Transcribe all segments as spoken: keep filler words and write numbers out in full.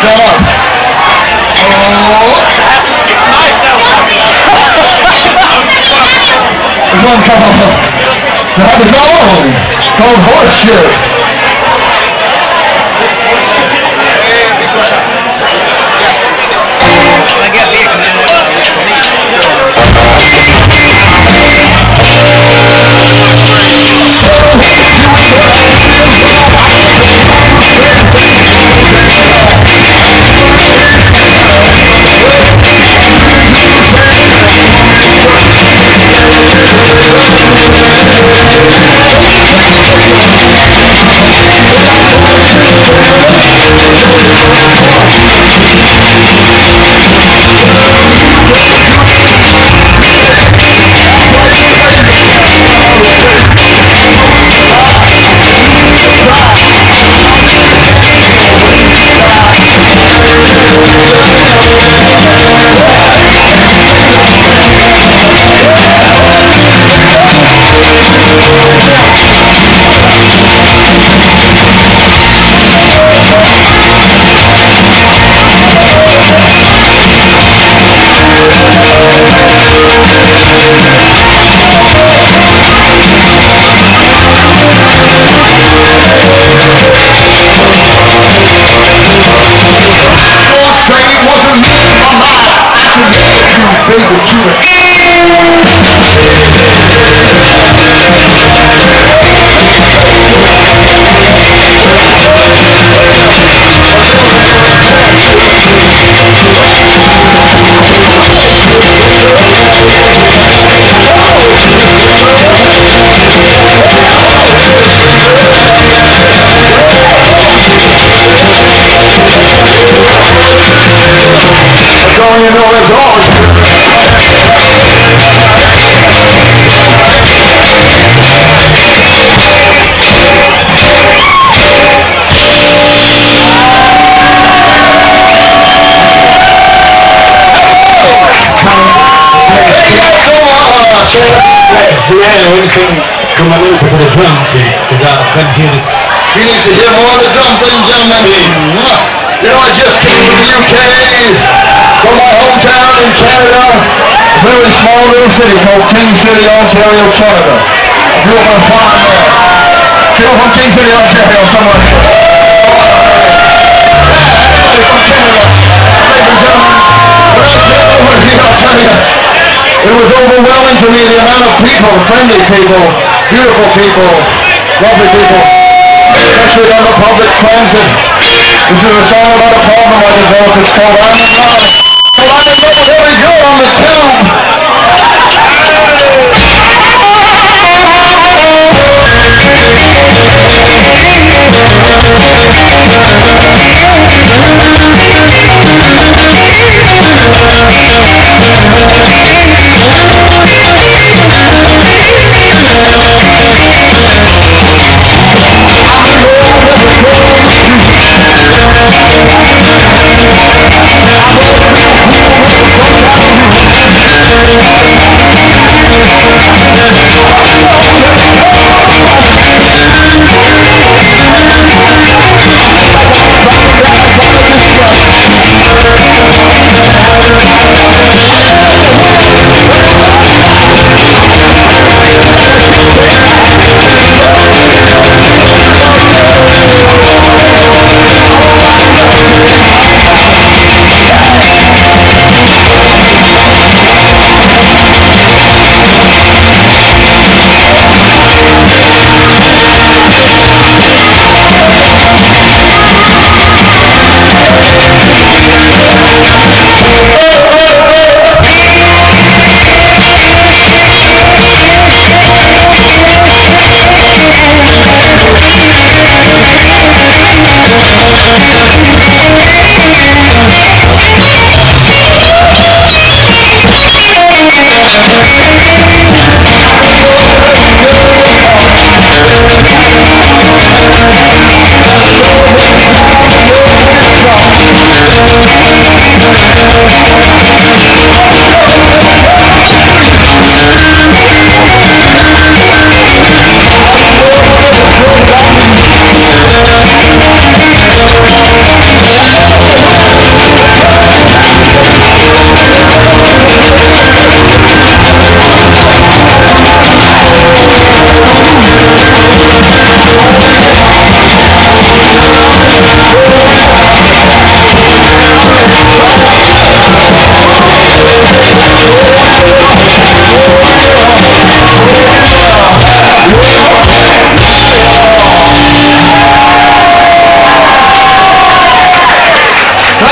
come up. Oh. There's one called, not his own. It's called Horseshit. Come on over to the drum beat, because I couldn't hear it. You need to hear more of the drums, ladies and gentlemen. You know, I just came from the U K, from my hometown in Canada, a very small little city called King City, Ontario, Canada. I grew up on a farm there. People from King City, Ontario, somewhere here. Everybody from Canada, ladies and gentlemen, when I came over here, I'll tell you, it was overwhelming to me, the amount of people, friendly people, beautiful people, lovely people, especially on the public transit. This is a song about a problem I developed. It's called I'm in Love. Well, I'm in love with every girl on the tube.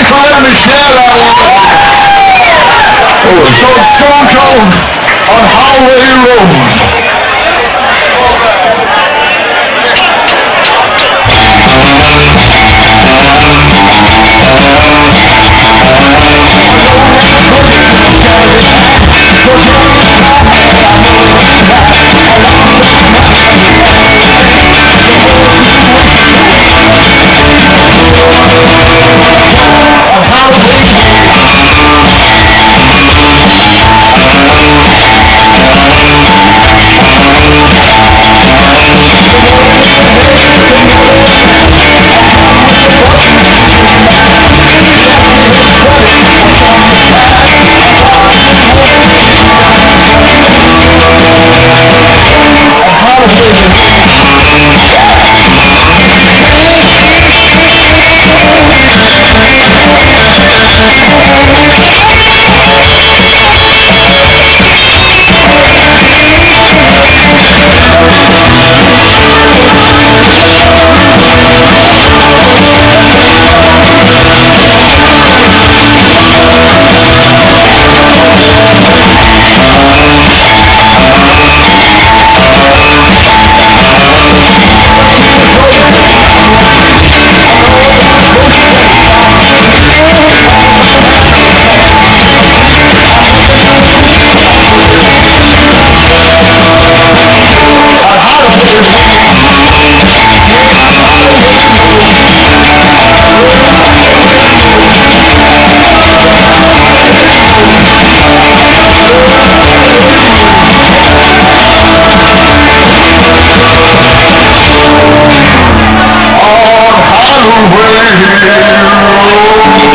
Thanks for letting me share that one. It was so Stone Cold on Highway Road. Away.